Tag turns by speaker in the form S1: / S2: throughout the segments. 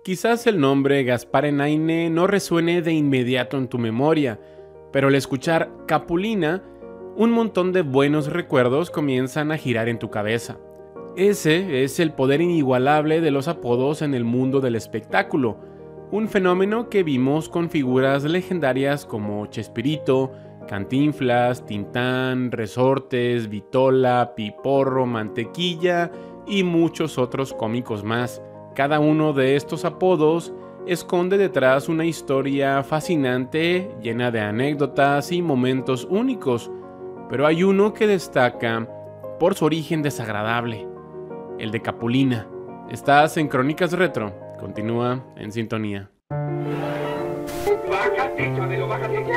S1: Quizás el nombre Gaspar Enaine no resuene de inmediato en tu memoria, pero al escuchar Capulina, un montón de buenos recuerdos comienzan a girar en tu cabeza. Ese es el poder inigualable de los apodos en el mundo del espectáculo, un fenómeno que vimos con figuras legendarias como Chespirito, Cantinflas, Tintán, Resortes, Vitola, Piporro, Mantequilla y muchos otros cómicos más. Cada uno de estos apodos esconde detrás una historia fascinante, llena de anécdotas y momentos únicos, pero hay uno que destaca por su origen desagradable, el de Capulina. Estás en Crónicas Retro, continúa en sintonía.
S2: Bájate, Chabelo, bájate.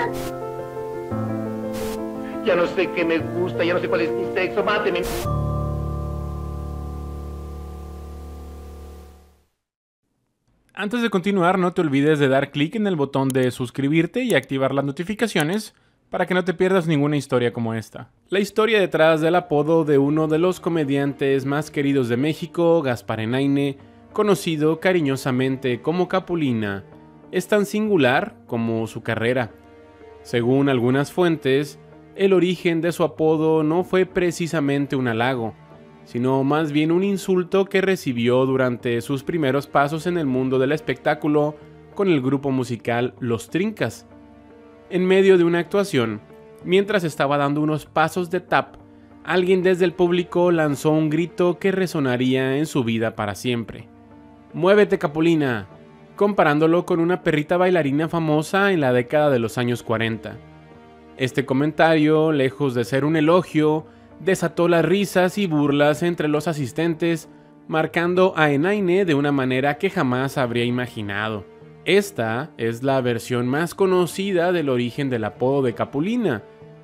S2: Ya no sé qué me gusta, ya no sé cuál es mi sexo, máteme.
S1: Antes de continuar, no te olvides de dar clic en el botón de suscribirte y activar las notificaciones para que no te pierdas ninguna historia como esta. La historia detrás del apodo de uno de los comediantes más queridos de México, Gaspar Enaine, conocido cariñosamente como Capulina, es tan singular como su carrera. Según algunas fuentes, el origen de su apodo no fue precisamente un halago, sino más bien un insulto que recibió durante sus primeros pasos en el mundo del espectáculo con el grupo musical Los Trincas. En medio de una actuación, mientras estaba dando unos pasos de tap, alguien desde el público lanzó un grito que resonaría en su vida para siempre. ¡Muévete, Capulina!, comparándolo con una perrita bailarina famosa en la década de los años 40. Este comentario, lejos de ser un elogio, desató las risas y burlas entre los asistentes, marcando a Enaine de una manera que jamás habría imaginado. Esta es la versión más conocida del origen del apodo de Capulina,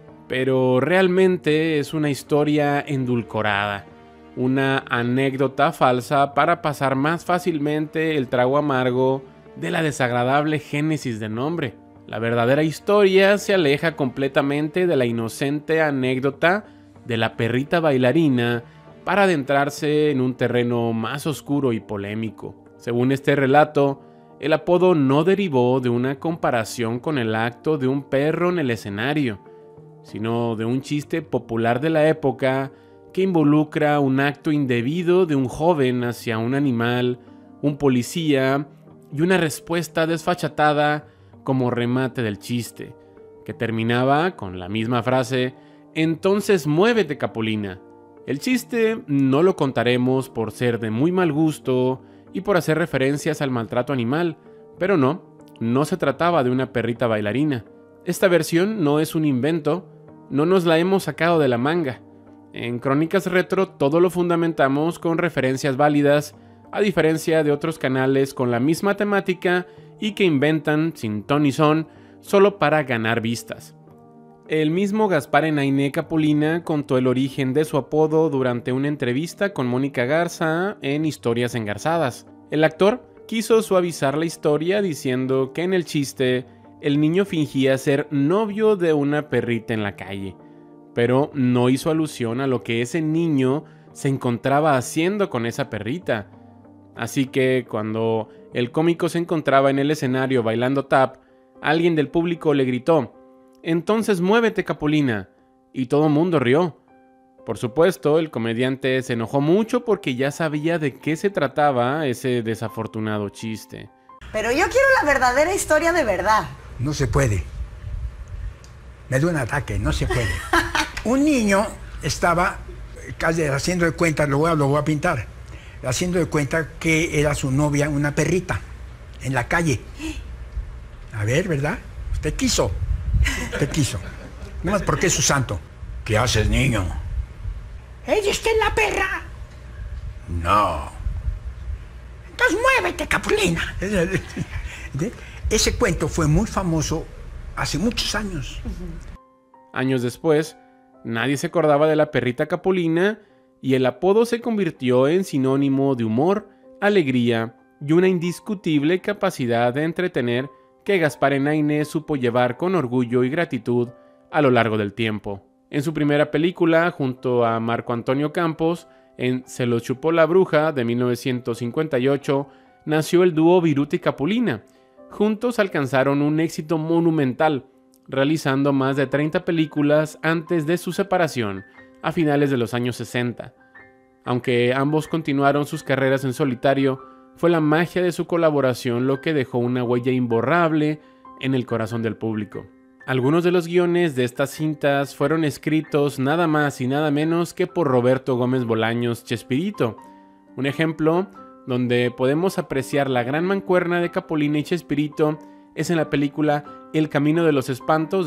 S1: pero realmente es una historia endulcorada, una anécdota falsa para pasar más fácilmente el trago amargo de la desagradable génesis del nombre. La verdadera historia se aleja completamente de la inocente anécdota de la perrita bailarina para adentrarse en un terreno más oscuro y polémico. Según este relato, el apodo no derivó de una comparación con el acto de un perro en el escenario, sino de un chiste popular de la época que involucra un acto indebido de un joven hacia un animal, un policía y una respuesta desfachatada como remate del chiste, que terminaba con la misma frase: «Entonces muévete, Capulina». El chiste no lo contaremos por ser de muy mal gusto y por hacer referencias al maltrato animal, pero no se trataba de una perrita bailarina. Esta versión no es un invento, no nos la hemos sacado de la manga. En Crónicas Retro todo lo fundamentamos con referencias válidas, a diferencia de otros canales con la misma temática y que inventan sin ton ni son solo para ganar vistas. El mismo Gaspar Enaine Capulina contó el origen de su apodo durante una entrevista con Mónica Garza en Historias Engarzadas. El actor quiso suavizar la historia diciendo que en el chiste el niño fingía ser novio de una perrita en la calle, pero no hizo alusión a lo que ese niño se encontraba haciendo con esa perrita. Así que cuando el cómico se encontraba en el escenario bailando tap, alguien del público le gritó: «Entonces muévete, Capulina», y todo el mundo rió. Por supuesto, el comediante se enojó mucho porque ya sabía de qué se trataba ese desafortunado chiste.
S3: Pero yo quiero la verdadera historia de verdad.
S4: No se puede. Me dio un ataque, no se puede. Un niño estaba casi haciendo de cuenta, lo voy a pintar, haciendo de cuenta que era su novia una perrita en la calle. A ver, ¿verdad? Usted quiso. No más porque es su santo. ¿Qué haces, niño? ¿Ella está en la perra? No. Entonces muévete, Capulina. Ese cuento fue muy famoso hace muchos años.
S1: Años después, nadie se acordaba de la perrita Capulina y el apodo se convirtió en sinónimo de humor, alegría y una indiscutible capacidad de entretener que Gaspar Enaine supo llevar con orgullo y gratitud a lo largo del tiempo. En su primera película, junto a Marco Antonio Campos, en Se lo chupó la bruja de 1958, nació el dúo Viruta y Capulina. Juntos alcanzaron un éxito monumental, realizando más de 30 películas antes de su separación, a finales de los años 60. Aunque ambos continuaron sus carreras en solitario, fue la magia de su colaboración lo que dejó una huella imborrable en el corazón del público. Algunos de los guiones de estas cintas fueron escritos nada más y nada menos que por Roberto Gómez Bolaños Chespirito. Un ejemplo donde podemos apreciar la gran mancuerna de Capulina y Chespirito es en la película El Camino de los Espantos de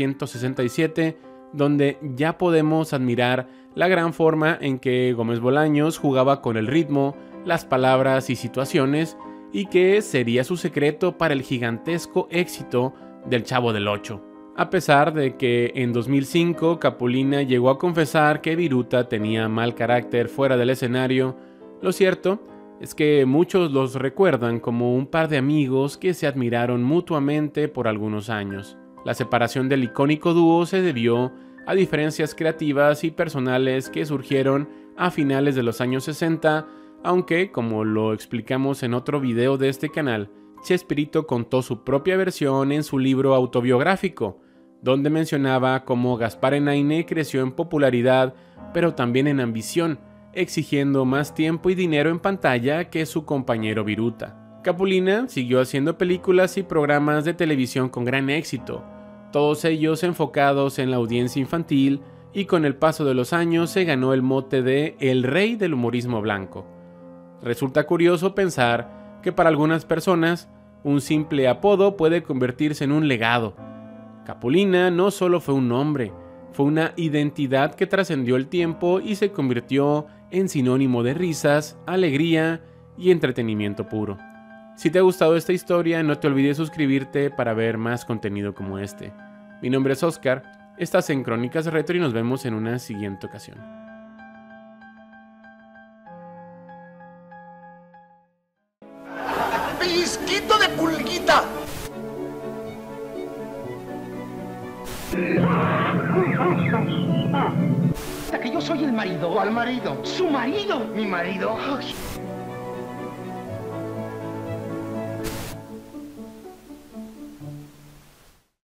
S1: 1967, donde ya podemos admirar la gran forma en que Gómez Bolaños jugaba con el ritmo, las palabras y situaciones, y que sería su secreto para el gigantesco éxito del Chavo del Ocho. A pesar de que en 2005 Capulina llegó a confesar que Viruta tenía mal carácter fuera del escenario, lo cierto es que muchos los recuerdan como un par de amigos que se admiraron mutuamente por algunos años. La separación del icónico dúo se debió a diferencias creativas y personales que surgieron a finales de los años 60, aunque, como lo explicamos en otro video de este canal, Chespirito contó su propia versión en su libro autobiográfico, donde mencionaba cómo Gaspar Enaine creció en popularidad, pero también en ambición, exigiendo más tiempo y dinero en pantalla que su compañero Viruta. Capulina siguió haciendo películas y programas de televisión con gran éxito, todos ellos enfocados en la audiencia infantil, y con el paso de los años se ganó el mote de El Rey del Humorismo Blanco. Resulta curioso pensar que para algunas personas un simple apodo puede convertirse en un legado. Capulina no solo fue un nombre, fue una identidad que trascendió el tiempo y se convirtió en sinónimo de risas, alegría y entretenimiento puro. Si te ha gustado esta historia, no te olvides suscribirte para ver más contenido como este. Mi nombre es Oscar, estás en Crónicas Retro y nos vemos en una siguiente ocasión.
S2: ¡Pellizquito de pulguita! Que yo soy el marido. ¿Cuál marido? ¡Su marido! ¿Mi marido? Ay.